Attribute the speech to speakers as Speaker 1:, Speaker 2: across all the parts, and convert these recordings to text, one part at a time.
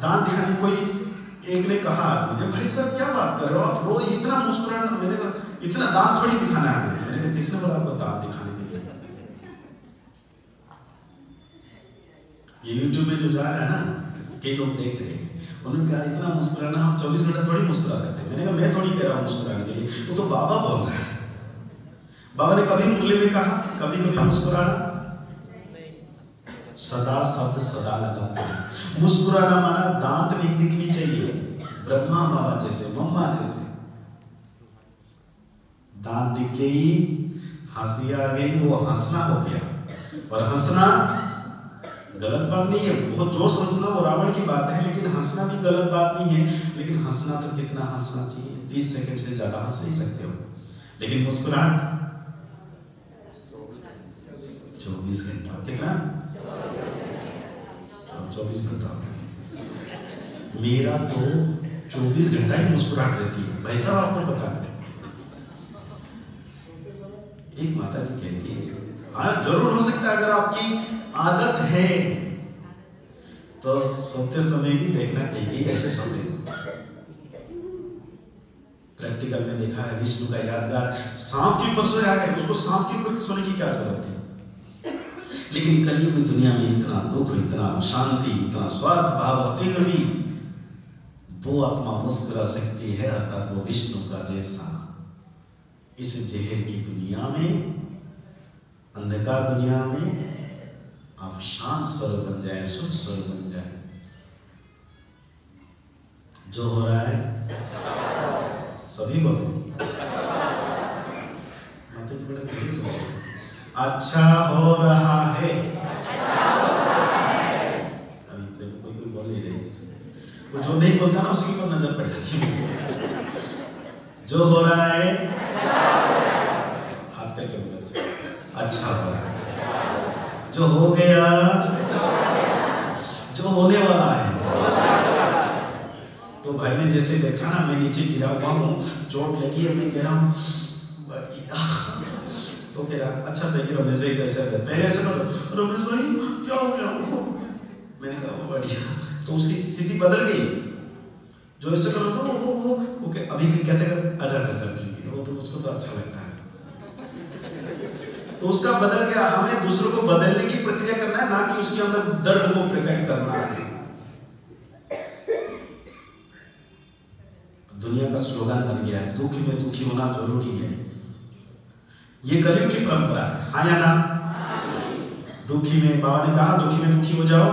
Speaker 1: दांत दिखाने कोई एक ने कहा आज मुझे, भाई साहब क्या बात कर रहे हो आप, रोज इतना मुस्कुराना, मैंने कहा इतना दांत थोड़ी दिखाना है, मैंने कहा किसने बोला आपको दांत दिखाने के लिए? ये YouTube में जो जा रहा है ना, कई लोग देख रहे हैं, उन्होंने कहा इतना मुस्कुराना, हम 24 घंटे थोड़ी मुस्कुरा सकते। मैंने कहा मैं थोड़ी कह रहा हूँ मुस्कुराने के लिए, वो तो बाबा बोल रहा है। बाबा ने कभी मुरली में कहा कभी कभी मुस्कुराना, सदा शब्द सदा लगाते हैं। मुस्कुराना माना दांत नहीं दिखनी चाहिए, ब्रह्मा बाबा जैसे, मम्मा जैसे। दांत दिख गई, हंसी आ गई, वो हंसना हो गया। और हंसना गलत बात नहीं है, बहुत जोर से हंसना वो रावण की बात है, लेकिन हंसना भी गलत बात नहीं है। लेकिन हंसना तो कितना हंसना चाहिए, 30 सेकंड से ज्यादा हंस नहीं सकते हो। लेकिन मुस्कुराहट 24 घंटा, कितना 24 घंटा। मेरा तो 24 घंटा ही मुस्कुराहट रहती है भाई साहब, आपको पता है। एक माता जी कहती है, हाँ जरूर हो सकता है अगर आपकी आदत है तो सोते समय भी देखना चाहिए ऐसे सोते। प्रैक्टिकल में देखा है, विष्णु का यादगार सांप के ऊपर सोया है, उसको सांप के ऊपर सोने की क्या जरूरत है? लेकिन कलयुग की दुनिया में इतना दुख, इतना शांति, इतना स्वार्थ भाव होते हुए भी वो आत्मा मुस्कुरा सकती है, अर्थात वो विष्णु का जैसा। इस जहर की दुनिया में, अंधकार दुनिया में आप शांत स्वरूप बन जाए, सुख स्वरूप बन जाए। जो हो रहा है सभी बोलो, माता जी बड़ा तेजी से बोलो, अच्छा हो रहा है। अभी देखो कोई बोल नहीं रही, वो जो नहीं बोलता ना उसके ऊपर नजर पड़ जाती है। जो हो रहा है हाथ करके बोलो, अच्छा हो रहा है। जो हो गया, जो होने वाला है। तो भाई ने जैसे देखा ना, मैं नीचे गिरा हुआ हूँ, चोट लगी है, मैं कह रहा हूँ तो कह रहा अच्छा था कि रमेश भाई कैसे है, पहले ऐसे करो रमेश भाई क्या हो गया? मैंने कहा बढ़िया। तो उसकी स्थिति बदल गई, जो ऐसे करो तो ओके अभी कैसे कर, अच्छा ठीक है, वो तो उसको तो अच्छा लगता है। तो उसका बदल गया। हमें दूसरों को बदलने की प्रक्रिया करना है, ना कि उसके अंदर दर्द को प्रकट करना है। दुनिया का स्लोगन बन गया है, दुख में दुखी होना जरूरी है। ये कलयुग की परंपरा है, हाँ या ना? दुखी में, बाबा ने कहा दुखी में दुखी हो जाओ।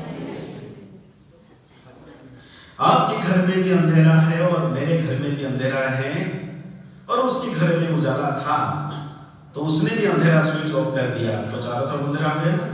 Speaker 1: आपके घर में भी अंधेरा है और मेरे घर में भी अंधेरा है, और उसके घर में उजाला था तो उसने भी अंधेरा स्विच ऑफ कर दिया, तो चारों तरफ अंधेरा आ गया।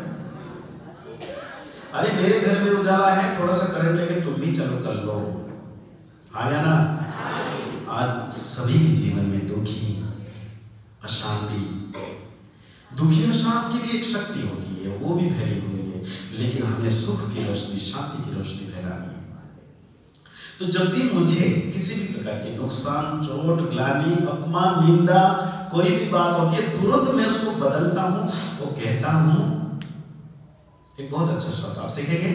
Speaker 1: अरे मेरे घर में उजाला है, थोड़ा सा करंट लेके तुम भी चलो कर लो, हाँ या ना? आज सभी के जीवन में दुखी, अशांति, दुखी अशांति की भी एक शक्ति होती है, वो भी फैली हुई है, लेकिन हमें सुख की रोशनी, शांति की रोशनी फैलानी है। तो जब भी मुझे किसी भी प्रकार के नुकसान, चोट, ग्लानि, अपमान, निंदा, कोई भी बात होती है, तुरंत मैं उसको बदलता हूं, वो कहता हूं एक बहुत अच्छा शब्द, आप सीखेंगे?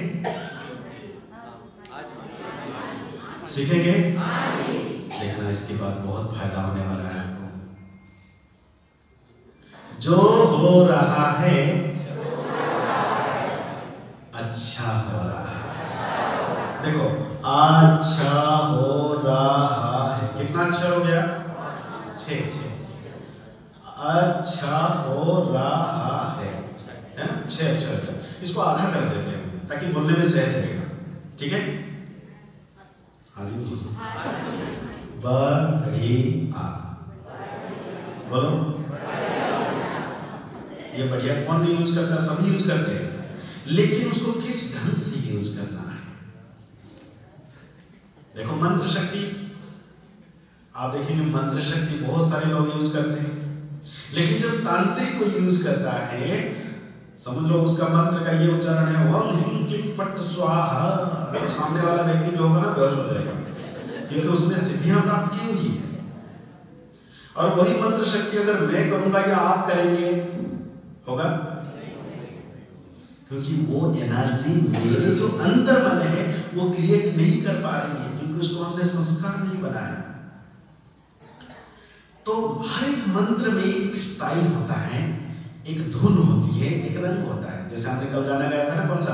Speaker 1: सीखेंगे? देखना इसके बाद बहुत फायदा होने वाला है आपको। जो हो रहा है अच्छा हो रहा है। देखो अच्छा हो रहा है, कितना अच्छा हो गया? 6 अच्छा हो रहा है ना? 6 अच्छा। इसको आधा कर देते हैं ताकि बोलने में सहज रहेगा, ठीक है? हाँ जी, बढ़िया बोलो। ये बढ़िया कौन नहीं यूज करता? सभी यूज करते हैं, लेकिन उसको किस ढंग से यूज करना है। देखो मंत्र शक्ति, आप देखेंगे मंत्र शक्ति बहुत सारे लोग यूज करते हैं, लेकिन जब तांत्रिक को यूज करता है, समझ लो उसका मंत्र का ये उच्चारण है ओम ह्रीं क्लीं फट स्वाहा, तो सामने वाला व्यक्ति जो होगा ना बेहोश हो जाएगा, क्योंकि उसने सिद्धियां प्राप्त की हुई है। और वही मंत्र शक्ति अगर मैं करूंगा या आप करेंगे, होगा? क्योंकि वो एनर्जी मेरे जो अंतर मन है वो क्रिएट नहीं कर पा रही है, क्योंकि उसको हमने संस्कार नहीं बनाया। तो हर एक मंत्र में एक स्टाइल होता है, एक धुन होती है, एक रंग होता है। जैसे हमने कल गाना गाया था ना, कौन सा?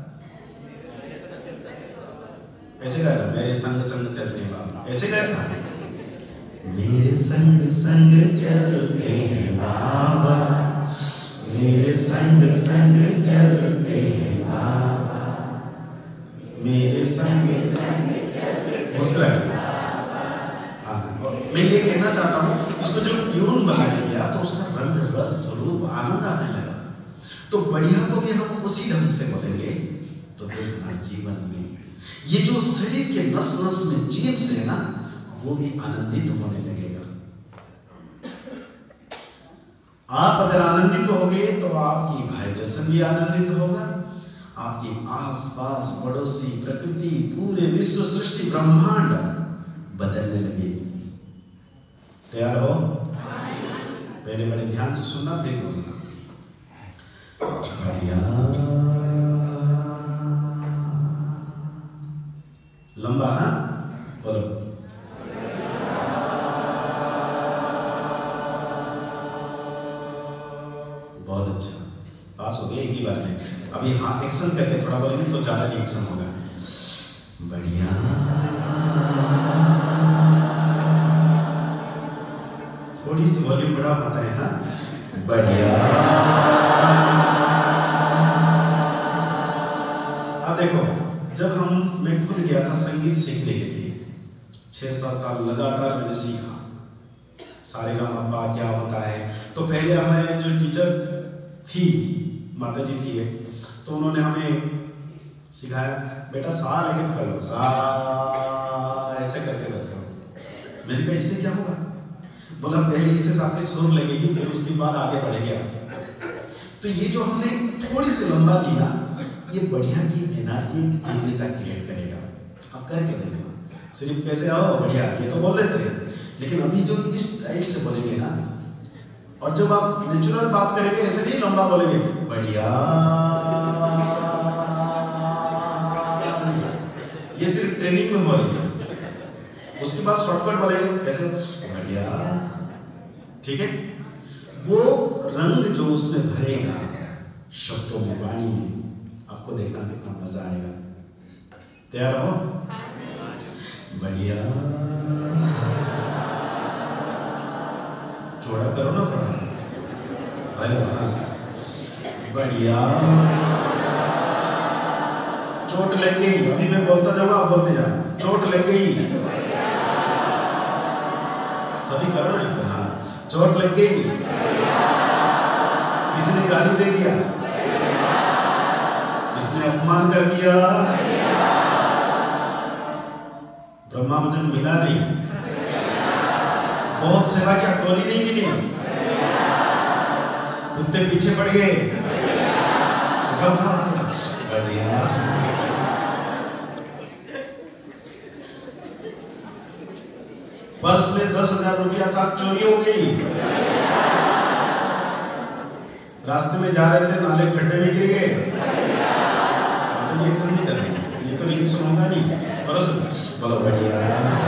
Speaker 1: ऐसे गाया था, मेरे संग संग चलते हैं बाबा, ऐसे गाया था, मेरे संग संग चलते हैं बाबा, मेरे संग संग चलते हैं बाबा, मेरे संग संग चलते हैं। मैं ये कहना चाहता हूँ, इसको जब ट्यून बनाया गया तो उसका रंग रस स्वरूप आनंद आने लगा। तो बढ़िया को भी हम उसी ढंग से बोलेंगे तो देखना जीवन में ये जो शरीर के नस नस में जीव से है ना, वो भी आनंदित होने लगेगा। आप अगर आनंदित होगे तो आपकी वाइब्रेशन भी आनंदित होगा, आपके आसपास पड़ोसी प्रकृति पूरे विश्व सृष्टि ब्रह्मांड बदलने लगेगी। तैयार हो? पहले बड़े ध्यान से सुनना, फिर बोलना। बढ़िया लंबा, हाँ बोलो। बहुत अच्छा, पास हो गए एक ही बार में। अभी हाँ एक्शन करके थोड़ा बोलेंगे तो ज्यादा रिएक्शन होगा। बढ़िया थोड़ी सी वॉल्यूम बढ़ा पाता है, हाँ बढ़िया। अब देखो, जब मैं खुद गया था संगीत सीखने के लिए, 6-7 साल लगातार मैंने सीखा सारे गामा क्या होता है। तो पहले हमारे जो टीचर थी, माता जी थी, तो उन्होंने हमें सिखाया, बेटा सा लेके पकड़ लो, सा ऐसे करके बताओ। मैंने कहा इससे क्या होगा? बोला पहले इससे साथ सुर लगेगी, फिर उसके बाद आगे बढ़ेंगे। तो ये जो हमने थोड़ी सी लंबा की ना, ये बढ़िया की एनर्जी दिव्यता क्रिएट करेगा। अब करके देखो, सिर्फ कैसे आओ बढ़िया ये तो बोल देते हैं, लेकिन अभी जो इस टाइप से बोलेंगे ना, और जब आप नेचुरल बात करेंगे ऐसे नहीं लंबा बोलेंगे बढ़िया, ये सिर्फ ट्रेनिंग में बोलेंगे। उसके बाद शॉर्टकट बोलेंगे कैसे बढ़िया, ठीक है। वो रंग जो उसमें भरेगा शब्दों में, वाणी में, आपको देखना मजा आएगा। तैयार हो? बढ़िया चौड़ा करो ना थोड़ा भाई, बढ़िया। चोट लग गई, अभी मैं बोलता जाऊंगा आप बोलते जाना, चोट लग गई, सभी करो ना ऐसा। हाँ चोट लग गई, किसी ने गाली दे दिया, इसने अपमान कर दिया, ब्रह्मा मुझे मिला नहीं, बहुत सेवा क्या टोली नहीं मिली, कुत्ते पीछे पड़ गए, बढ़िया। पर्स में 10,000 रुपया था, चोरी हो गई, रास्ते में जा रहे थे, नाले खड्डे में गिर गए, तो रिएक्शन नहीं कर रही, ये तो रिएक्शन होगा नहीं, बोलो बढ़िया।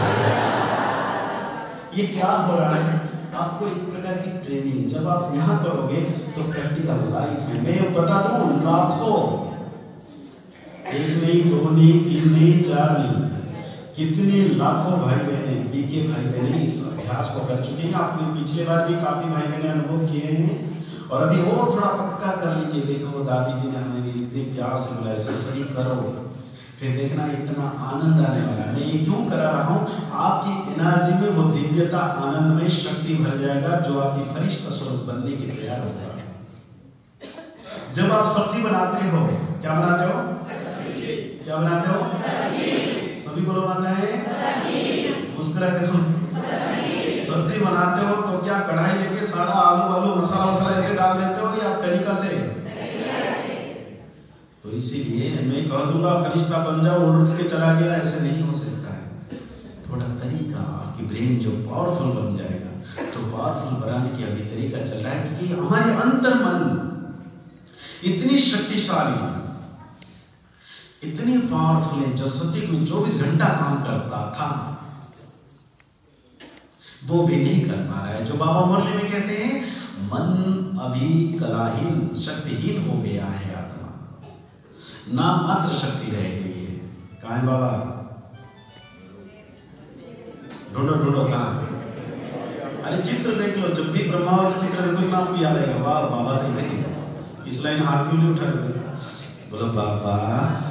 Speaker 1: ये क्या हो रहा है? आपको एक प्रकार की ट्रेनिंग जब आप यहाँ करोगे तो प्रैक्टिकल लाइफ में, मैं बता दूं, लाखों, एक नहीं, दो नहीं, तीन नहीं, चार नहीं, कितने लाखों भाई बहने, बीके भाई बहने इस अभ्यास को कर चुके हैं। आपने पिछले बार भी काफी भाई बहने अनुभव किए हैं, और अभी और थोड़ा पक्का कर लीजिए। देखो दादी जी ने हमें इतने प्यार से बुलाया, इसे सही करो, फिर देखना इतना आनंद आने वाला है। मैं ये क्यों करा रहा हूँ? आपकी एनर्जी में वो दिव्यता, आनंद में शक्ति भर जाएगा, जो आपकी फरिश्ता स्वरूप बनने के तैयार होगा। जब आप सब्जी बनाते हो, क्या बनाते हो? क्या बनाते हो? सभी बोलो माता है, मुस्कुरा कर सब्जी बनाते हो तो क्या कढ़ाई लेके सारा आलू वालू मसाला वसाला ऐसे डाल देते हो, या तरीका से? तो इसीलिए मैं कह दूंगा फरिश्ता बन जाओ, उड़ के चला गया, ऐसे नहीं हो सकता है। थोड़ा तरीका, आपकी ब्रेन जो पावरफुल बन जाएगा, तो पावरफुल बनाने की अभी तरीका चल रहा है, क्योंकि हमारे अंतर मन इतनी शक्तिशाली, इतनी पावरफुल है, जो सत्य को 24 घंटा काम करता था वो भी नहीं कर पा रहा है। जो बाबा मुरली में कहते हैं, मन अभी कलाहीन शक्तिहीन हो गया है, आत्मा ना मात्र शक्ति रह गई है। कहाँ है बाबा? ढूंढो ढूंढो, कहाँ? अरे चित्र देख लो, जब भी ब्रह्मा का चित्र देखो नाम भी याद आएगा। वाह बाबा, नहीं इस लाइन हाथ भी नहीं उठा रहे। बोलो बाबा